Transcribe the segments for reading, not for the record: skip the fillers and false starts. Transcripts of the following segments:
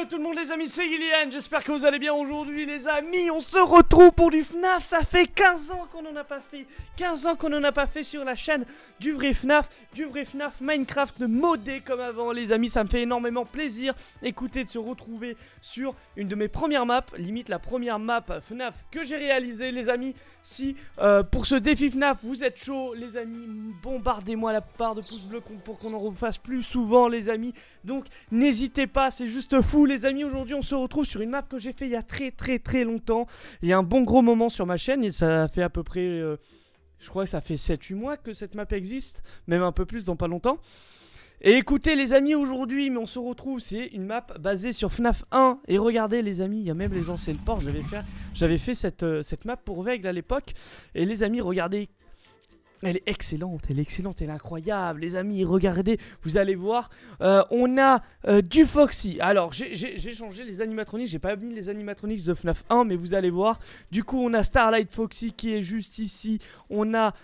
Hello tout le monde les amis, c'est Gillian, j'espère que vous allez bien aujourd'hui les amis. On se retrouve pour du FNAF, ça fait 15 ans qu'on n'en a pas fait. 15 ans qu'on n'en a pas fait sur la chaîne du vrai FNAF Minecraft modé comme avant les amis. Ça me fait énormément plaisir, écoutez, de se retrouver sur une de mes premières maps, limite la première map FNAF que j'ai réalisée les amis. Si pour ce défi FNAF vous êtes chaud les amis, bombardez-moi la part de pouces bleus pour qu'on en refasse plus souvent les amis. Donc n'hésitez pas, c'est juste fou les amis. Aujourd'hui on se retrouve sur une map que j'ai fait il y a très longtemps. Il y a un bon gros moment sur ma chaîne et ça fait à peu près je crois que ça fait 7-8 mois que cette map existe, même un peu plus dans pas longtemps. Et écoutez les amis, aujourd'hui on se retrouve, c'est une map basée sur FNAF 1. Et regardez les amis, il y a même les anciennes portes. J'avais fait cette map pour Veigle à l'époque. Et les amis, regardez, elle est excellente, elle est incroyable les amis, regardez, vous allez voir, on a du Foxy. Alors j'ai changé les animatronics, j'ai pas mis les animatronics de FNAF 1 mais vous allez voir. Du coup on a Starlight Foxy qui est juste ici, on a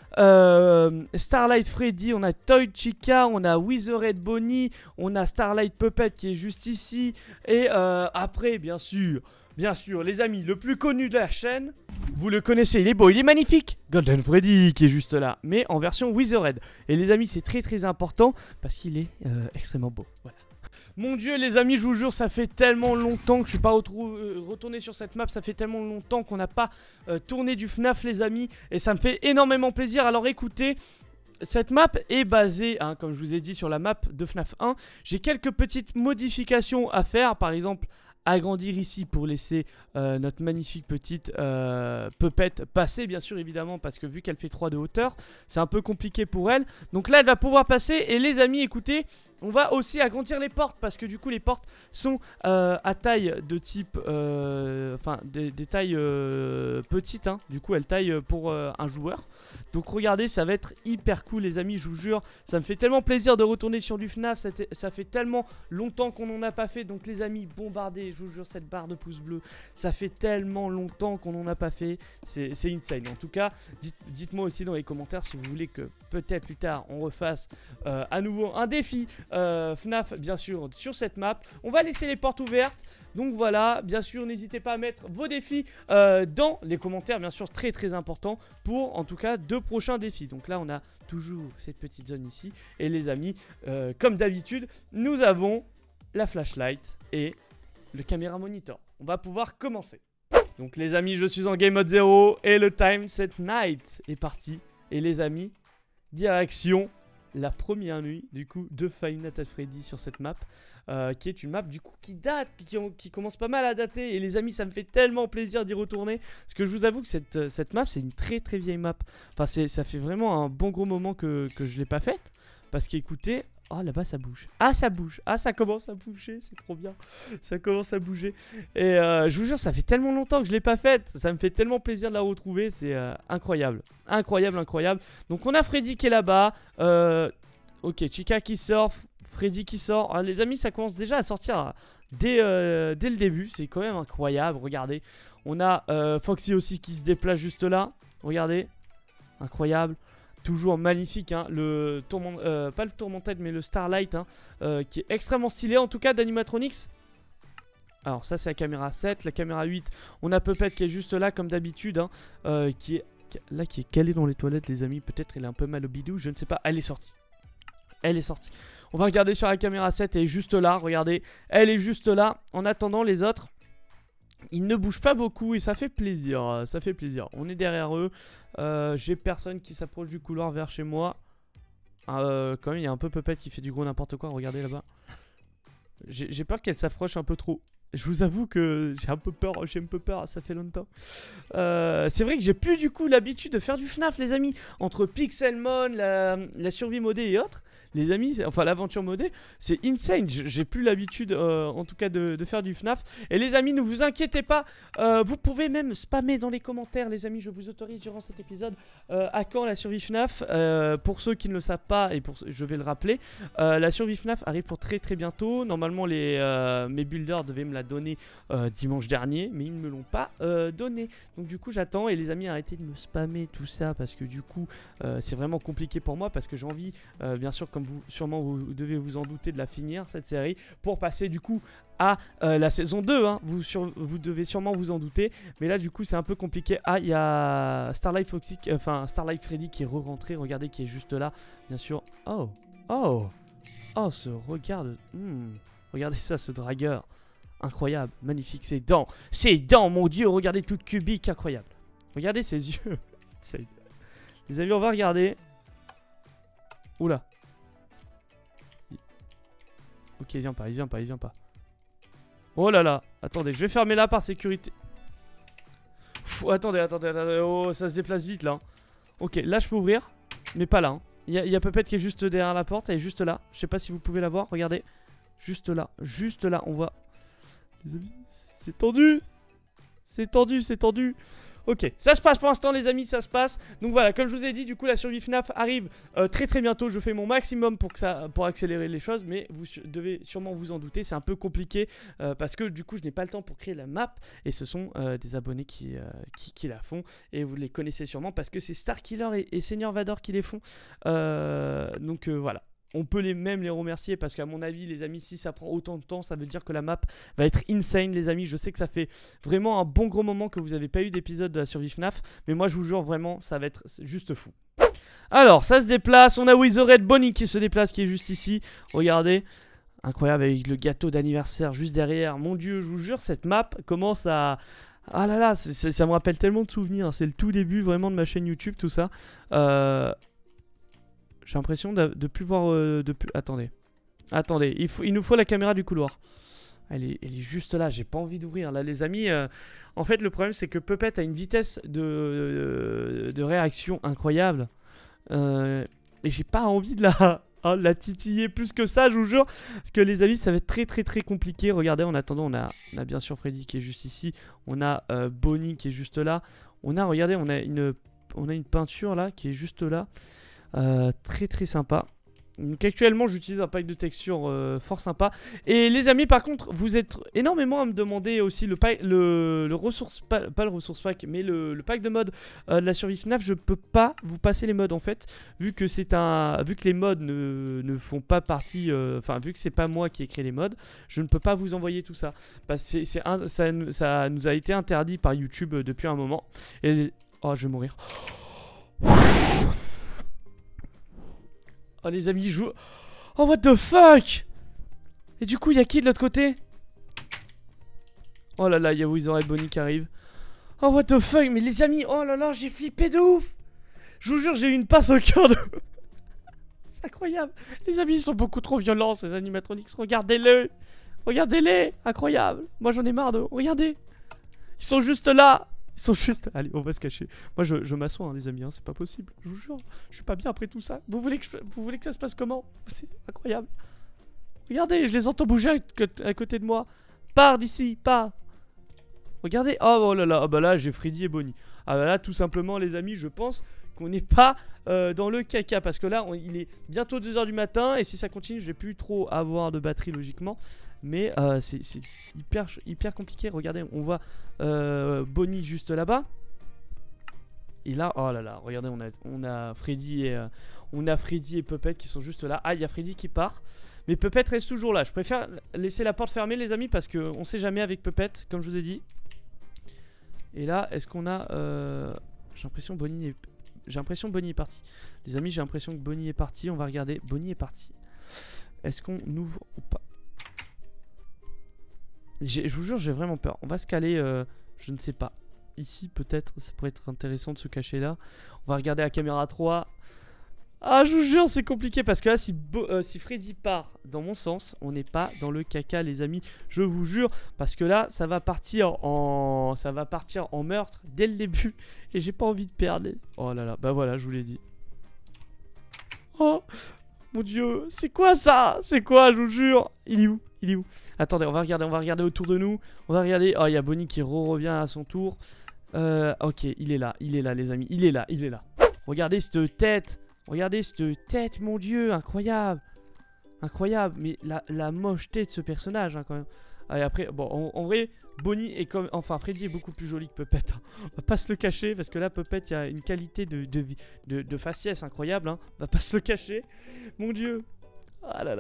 Starlight Freddy, on a Toy Chica, on a Withered Bonnie, on a Starlight Puppet qui est juste ici. Et après bien sûr les amis, le plus connu de la chaîne, vous le connaissez, il est beau, il est magnifique, Golden Freddy qui est juste là, mais en version Withered. Et les amis, c'est très important parce qu'il est extrêmement beau, voilà. Mon dieu les amis, je vous jure, ça fait tellement longtemps que je suis pas retourné sur cette map. Ça fait tellement longtemps qu'on n'a pas tourné du FNAF les amis. Et ça me fait énormément plaisir. Alors écoutez, cette map est basée, hein, comme je vous ai dit, sur la map de FNAF 1. J'ai quelques petites modifications à faire, par exemple agrandir ici pour laisser notre magnifique petite Puppet passer, bien sûr évidemment, parce que vu qu'elle fait 3 de hauteur, c'est un peu compliqué pour elle. Donc là elle va pouvoir passer. Et les amis écoutez, on va aussi agrandir les portes parce que du coup les portes sont à taille de type enfin des tailles petites hein. Du coup elles taillent pour un joueur. Donc regardez, ça va être hyper cool les amis, je vous jure. Ça me fait tellement plaisir de retourner sur du FNAF. Ça fait tellement longtemps qu'on n'en a pas fait. Donc les amis, bombardez, je vous jure, cette barre de pouces bleus. Ça fait tellement longtemps qu'on n'en a pas fait. C'est insane. En tout cas, dites-moi aussi dans les commentaires si vous voulez que peut-être plus tard on refasse à nouveau un défi FNAF bien sûr sur cette map. On va laisser les portes ouvertes. Donc voilà, bien sûr n'hésitez pas à mettre vos défis dans les commentaires, bien sûr très important pour en tout cas 2 prochains défis. Donc là on a toujours cette petite zone ici. Et les amis, comme d'habitude, nous avons la flashlight et le caméra monitor. On va pouvoir commencer. Donc les amis, je suis en game mode 0 et le time set night est parti. Et les amis, direction la première nuit du coup de Five Nights at Freddy sur cette map, qui est une map du coup qui date, qui commence pas mal à dater. Et les amis, ça me fait tellement plaisir d'y retourner parce que je vous avoue que cette map c'est une très vieille map. Enfin ça fait vraiment un bon gros moment que je l'ai pas faite. Parce qu'écoutez, oh là-bas ça bouge. Ah ça bouge, ah ça commence à bouger, c'est trop bien. Ça commence à bouger. Et je vous jure, ça fait tellement longtemps que je l'ai pas faite. Ça me fait tellement plaisir de la retrouver, c'est incroyable. Incroyable. Donc on a Freddy qui est là-bas. Ok, Chica qui sort, Freddy qui sort. Alors, les amis, ça commence déjà à sortir dès le début. C'est quand même incroyable, regardez. On a Foxy aussi qui se déplace juste là. Regardez, incroyable. Toujours magnifique, hein, le tourment, pas le tourmented mais le Starlight hein, qui est extrêmement stylé en tout cas d'animatronics. Alors ça c'est la caméra 7, la caméra 8, on a Puppet qui est juste là comme d'habitude hein, qui est calée dans les toilettes les amis. Peut-être elle est un peu mal au bidou, je ne sais pas. Elle est sortie. On va regarder sur la caméra 7, elle est juste là, regardez. Elle est juste là. En attendant les autres, ils ne bougent pas beaucoup et ça fait plaisir, On est derrière eux. J'ai personne qui s'approche du couloir vers chez moi. Quand même, il y a un peu Puppet qui fait du gros n'importe quoi. Regardez là-bas. J'ai peur qu'elle s'approche un peu trop. Je vous avoue que j'ai un peu peur, ça fait longtemps. C'est vrai que j'ai plus du coup l'habitude de faire du FNAF les amis. Entre Pixelmon, la survie modée et autres. Les amis, enfin l'aventure modée, c'est insane. J'ai plus l'habitude en tout cas de faire du FNAF. Et les amis, ne vous inquiétez pas, vous pouvez même spammer dans les commentaires les amis. Je vous autorise durant cet épisode à quand la survie FNAF. Pour ceux qui ne le savent pas et je vais le rappeler, la survie FNAF arrive pour très bientôt. Normalement mes builders devaient me la donner dimanche dernier, mais ils ne me l'ont pas donné. Donc du coup j'attends. Et les amis, arrêtez de me spammer tout ça parce que du coup c'est vraiment compliqué pour moi. Parce que j'ai envie bien sûr, comme vous sûrement vous devez vous en douter, de la finir cette série pour passer du coup à la saison 2, hein. Vous devez sûrement vous en douter. Mais là, du coup, c'est un peu compliqué. Ah, il y a Starlight Foxy, Starlight Freddy qui est re-rentré. Regardez, qui est juste là, bien sûr. Oh, oh, oh, ce regard de... Regardez ça, ce dragueur. Incroyable, magnifique, ses dents, mon dieu, regardez, toute cubique, incroyable. Regardez ses yeux. Les amis, on va regarder. Oula. Ok, il vient pas, il vient pas, il vient pas. Oh là là, attendez, je vais fermer là par sécurité. Attendez, oh, ça se déplace vite là. Ok, là je peux ouvrir, mais pas là. Il y a Puppet qui est juste derrière la porte, elle est juste là. Je sais pas si vous pouvez la voir, regardez. Juste là, on voit. Les amis, c'est tendu. C'est tendu, c'est tendu. Ok, ça se passe pour l'instant les amis, ça se passe. Donc voilà, comme je vous ai dit, du coup la survie FNAF arrive très bientôt. Je fais mon maximum pour accélérer les choses, mais vous devez sûrement vous en douter. C'est un peu compliqué parce que du coup je n'ai pas le temps pour créer la map. Et ce sont des abonnés qui la font. Et vous les connaissez sûrement parce que c'est Starkiller et Seigneur Vador qui les font. Donc voilà. On peut même les remercier parce qu'à mon avis les amis, si ça prend autant de temps, ça veut dire que la map va être insane les amis. Je sais que ça fait vraiment un bon gros moment que vous n'avez pas eu d'épisode de la survie FNAF, mais moi je vous jure vraiment ça va être juste fou. Alors ça se déplace, on a Wizard Bonnie qui se déplace, qui est juste ici, regardez. Incroyable avec le gâteau d'anniversaire juste derrière, mon dieu je vous jure cette map commence à... Ah là là, ça me rappelle tellement de souvenirs, c'est le tout début vraiment de ma chaîne YouTube tout ça. J'ai l'impression de plus voir... Attendez. Attendez, il nous faut la caméra du couloir. Elle est juste là, j'ai pas envie d'ouvrir. Là les amis, en fait le problème c'est que Puppet a une vitesse de réaction incroyable. Et j'ai pas envie de la titiller plus que ça, je vous jure. Parce que les amis, ça va être très compliqué. Regardez, en attendant, on a bien sûr Freddy qui est juste ici. On a Bonnie qui est juste là. Regardez, on a une peinture là qui est juste là. Très sympa. Donc actuellement j'utilise un pack de texture fort sympa. Et les amis par contre vous êtes énormément à me demander aussi le ressource pas le ressource pack mais le pack de mode de la survie FNAF. Je peux pas vous passer les modes en fait vu que les modes ne font pas partie enfin vu que c'est pas moi qui ai créé les modes, je ne peux pas vous envoyer tout ça parce que ça nous a été interdit par YouTube depuis un moment. Et oh je vais mourir. Oh les amis, je... Oh what the fuck. Et du coup, il y a qui de l'autre côté? Oh là là, il y a Wizard et Bonnie qui arrivent. Oh what the fuck. Mais les amis, oh là là, j'ai flippé de ouf. Je vous jure, j'ai eu une passe au cœur de... C'est incroyable. Les amis, ils sont beaucoup trop violents, ces animatronics. Regardez-le. Regardez-les. Incroyable. Moi, j'en ai marre de... Regardez. Ils sont juste là. Ils sont juste... Allez, on va se cacher. Moi, je m'assois, hein, les amis, hein, c'est pas possible. Je vous jure, je suis pas bien après tout ça. Vous voulez que ça se passe comment? C'est incroyable. Regardez, je les entends bouger à côté de moi. Pars d'ici, pars. Regardez. Oh là là, oh, bah là, j'ai Freddy et Bonnie. Ah bah là, tout simplement, les amis, je pense qu'on n'est pas dans le caca. Parce que là, il est bientôt 2 h du matin. Et si ça continue, je vais plus trop avoir de batterie, logiquement. Mais c'est hyper compliqué. Regardez, on voit Bonnie juste là-bas. Et là, oh là là, regardez, on a Freddy et Puppet qui sont juste là. Ah, il y a Freddy qui part. Mais Puppet reste toujours là. Je préfère laisser la porte fermée, les amis, parce qu'on sait jamais avec Puppet, comme je vous ai dit. Et là, est-ce qu'on a... J'ai l'impression que Bonnie est partie. Les amis, j'ai l'impression que Bonnie est partie. On va regarder. Bonnie est partie. Est-ce qu'on ouvre ou pas? Je vous jure, j'ai vraiment peur. On va se caler, je ne sais pas. Ici, peut-être, ça pourrait être intéressant de se cacher là. On va regarder la caméra 3. Ah, je vous jure, c'est compliqué parce que là, si Freddy part dans mon sens, on n'est pas dans le caca, les amis. Je vous jure, parce que là, ça va partir en meurtre dès le début. Et j'ai pas envie de perdre. Oh là là, bah voilà, je vous l'ai dit. Oh, mon dieu, c'est quoi ça? C'est quoi, je vous jure? Il est où? Il est où? Attendez, on va regarder autour de nous. On va regarder. Oh, il y a Bonnie qui revient à son tour. Ok, il est là, les amis. Il est là. Regardez cette tête. Regardez cette tête, mon dieu, incroyable. Incroyable, mais la mocheté de ce personnage, hein, quand même. Et après, bon, en vrai, Bonnie est comme... Enfin, Freddy est beaucoup plus joli que Puppet. Hein. On va pas se le cacher, parce que là, Puppet, il y a une qualité de faciès incroyable. Hein. On va pas se le cacher. Mon dieu. Ah là là.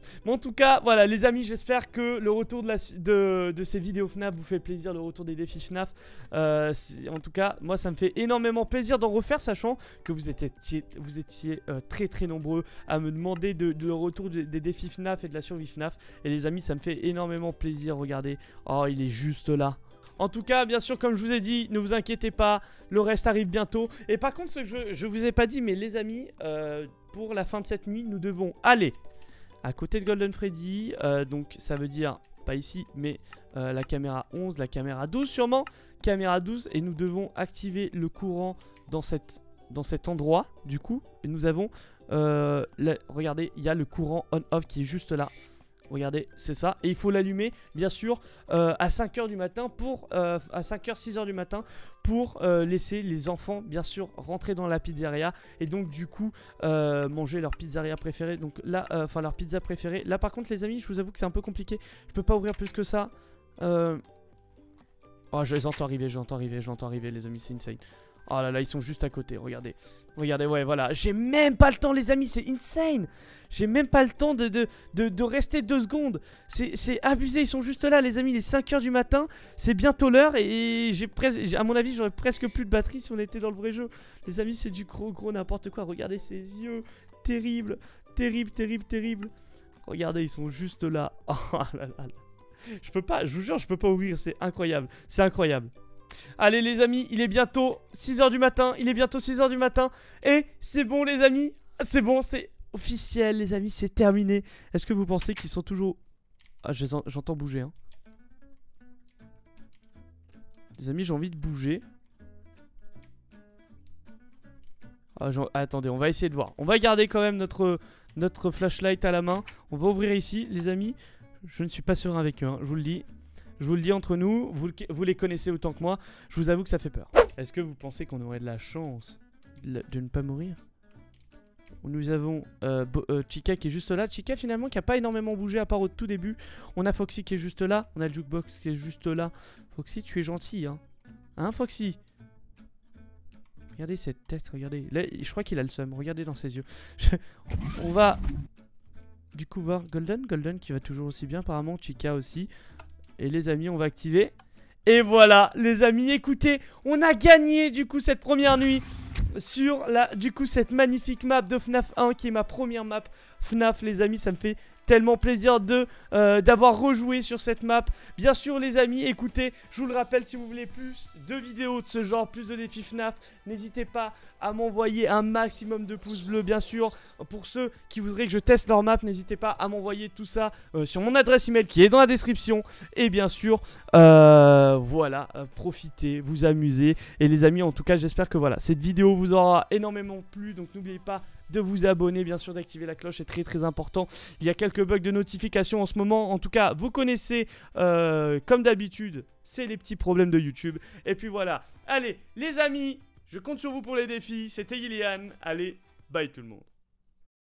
Bon, en tout cas, voilà les amis, j'espère que le retour de ces vidéos FNAF vous fait plaisir, le retour des défis FNAF. En tout cas, moi ça me fait énormément plaisir d'en refaire, sachant que vous étiez très très nombreux à me demander le retour des défis FNAF et de la survie FNAF. Et les amis, ça me fait énormément plaisir, regardez. Oh, il est juste là. En tout cas, bien sûr, comme je vous ai dit, ne vous inquiétez pas, le reste arrive bientôt. Et par contre, ce que je vous ai pas dit, mais les amis, pour la fin de cette nuit, nous devons aller à côté de Golden Freddy. Donc ça veut dire, pas ici, mais la caméra 11, la caméra 12 sûrement. Caméra 12, et nous devons activer le courant dans cet endroit, du coup. Et nous avons, regardez, il y a le courant on-off qui est juste là. Regardez, c'est ça. Et il faut l'allumer, bien sûr, à 5h du matin à 5h, 6h du matin pour laisser les enfants, bien sûr, rentrer dans la pizzeria. Et donc, du coup, manger leur pizzeria préférée. Donc là, enfin, leur pizza préférée. Là, par contre, les amis, je vous avoue que c'est un peu compliqué. Je peux pas ouvrir plus que ça. Oh, je les entends arriver, j'entends arriver, les amis, c'est insane. Oh là là, ils sont juste à côté, regardez. Regardez, ouais, voilà. J'ai même pas le temps, les amis, c'est insane. J'ai même pas le temps de rester 2 secondes. C'est abusé, ils sont juste là, les amis. Il est 5h du matin, c'est bientôt l'heure. Et à mon avis, j'aurais presque plus de batterie si on était dans le vrai jeu. Les amis, c'est du gros n'importe quoi. Regardez ses yeux, terrible, terrible, terrible, terrible. Regardez, ils sont juste là. Oh là là. Je peux pas, je vous jure, je peux pas ouvrir, c'est incroyable. C'est incroyable. Allez les amis, il est bientôt 6h du matin. Il est bientôt 6h du matin. Et c'est bon les amis. C'est bon, c'est officiel les amis, c'est terminé. Est-ce que vous pensez qu'ils sont toujours... Ah, j'entends bouger hein. Les amis, j'ai envie de bouger. Ah, attendez, on va essayer de voir. On va garder quand même notre flashlight à la main. On va ouvrir ici les amis. Je ne suis pas serein avec eux hein, je vous le dis. Je vous le dis entre nous, vous les connaissez autant que moi. Je vous avoue que ça fait peur. Est-ce que vous pensez qu'on aurait de la chance de ne pas mourir? Nous avons Chica qui est juste là. Chica finalement qui n'a pas énormément bougé à part au tout début. On a Foxy qui est juste là. On a le Jukebox qui est juste là. Foxy, tu es gentil hein. Hein Foxy? Regardez cette tête, regardez. Là, je crois qu'il a le seum. Regardez dans ses yeux. On va du coup voir Golden qui va toujours aussi bien apparemment. Chica aussi. Et les amis, on va activer. Et voilà, les amis, écoutez, on a gagné du coup cette première nuit sur cette magnifique map de FNAF 1 qui est ma première map FNAF, les amis. Ça me fait tellement plaisir d'avoir rejoué sur cette map. Bien sûr les amis, écoutez, je vous le rappelle, si vous voulez plus de vidéos de ce genre, plus de défis FNAF, n'hésitez pas à m'envoyer un maximum de pouces bleus. Bien sûr, pour ceux qui voudraient que je teste leur map, n'hésitez pas à m'envoyer tout ça sur mon adresse email qui est dans la description. Et bien sûr, voilà, profitez, vous amusez. Et les amis, en tout cas, j'espère que voilà, cette vidéo vous aura énormément plu. Donc n'oubliez pas de vous abonner, bien sûr d'activer la cloche, c'est très très important. Il y a quelques bugs de notification en ce moment. En tout cas, vous connaissez, comme d'habitude, c'est les petits problèmes de YouTube. Et puis voilà, allez les amis, je compte sur vous pour les défis. C'était Ilian, allez, bye tout le monde.